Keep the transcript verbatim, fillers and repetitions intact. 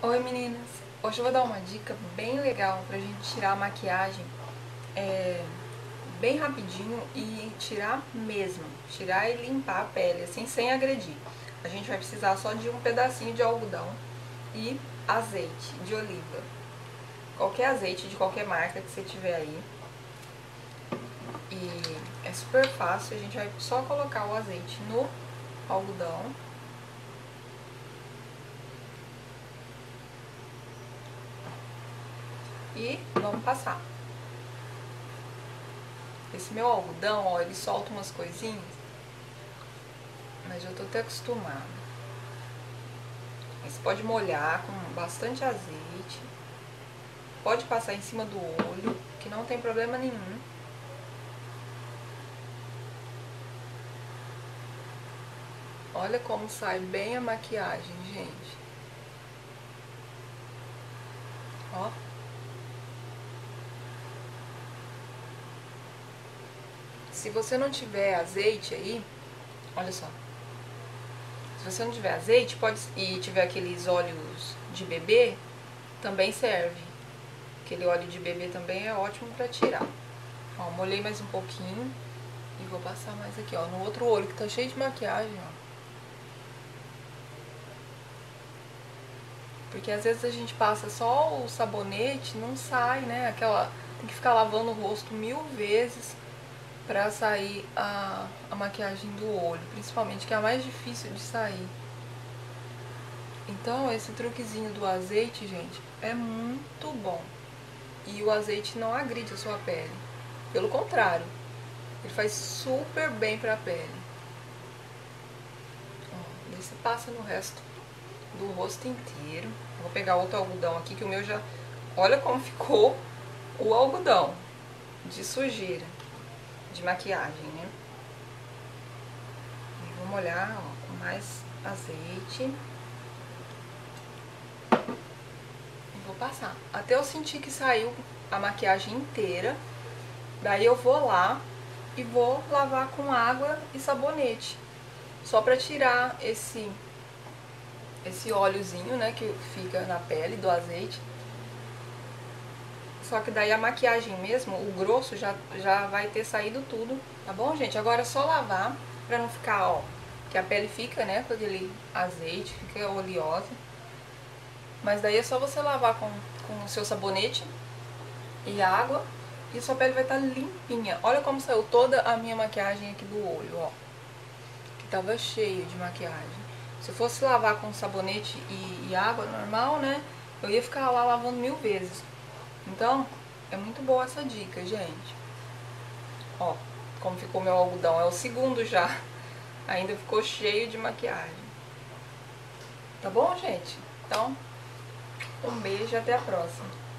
Oi meninas, hoje eu vou dar uma dica bem legal pra gente tirar a maquiagem é, bem rapidinho e tirar mesmo, tirar e limpar a pele assim sem agredir. A gente vai precisar só de um pedacinho de algodão e azeite de oliva, qualquer azeite de qualquer marca que você tiver aí. E é super fácil, a gente vai só colocar o azeite no algodão. E vamos passar. Esse meu algodão, ó, ele solta umas coisinhas, mas eu tô até acostumada. Você pode molhar com bastante azeite, pode passar em cima do olho, que não tem problema nenhum. Olha como sai bem a maquiagem, gente. Ó. Se você não tiver azeite aí, olha só. Se você não tiver azeite, pode e tiver aqueles óleos de bebê, também serve. Aquele óleo de bebê também é ótimo pra tirar. Ó, molhei mais um pouquinho e vou passar mais aqui, ó, no outro olho que tá cheio de maquiagem, ó. Porque às vezes a gente passa só o sabonete, não sai, né? Aquela, tem que ficar lavando o rosto mil vezes pra sair a, a maquiagem do olho, principalmente, que é a mais difícil de sair. Então esse truquezinho do azeite, gente, é muito bom. E o azeite não agride a sua pele, pelo contrário, ele faz super bem pra pele. Ó, daí você passa no resto do rosto inteiro. Vou pegar outro algodão aqui, que o meu já... Olha como ficou o algodão de sujeira de maquiagem, né? E vou molhar, ó, com mais azeite. E vou passar. Até eu sentir que saiu a maquiagem inteira. Daí eu vou lá e vou lavar com água e sabonete. Só pra tirar esse, esse óleozinho, né, que fica na pele do azeite. Só que daí a maquiagem mesmo, o grosso, já, já vai ter saído tudo, tá bom, gente? Agora é só lavar, pra não ficar, ó, que a pele fica, né, com aquele azeite, fica oleosa. Mas daí é só você lavar com, com o seu sabonete e água e sua pele vai estar limpinha. Olha como saiu toda a minha maquiagem aqui do olho, ó. Que tava cheia de maquiagem. Se eu fosse lavar com sabonete e, e água normal, né, eu ia ficar lá lavando mil vezes. Então, é muito boa essa dica, gente. Ó, como ficou meu algodão. É o segundo já. Ainda ficou cheio de maquiagem. Tá bom, gente? Então, um beijo e até a próxima.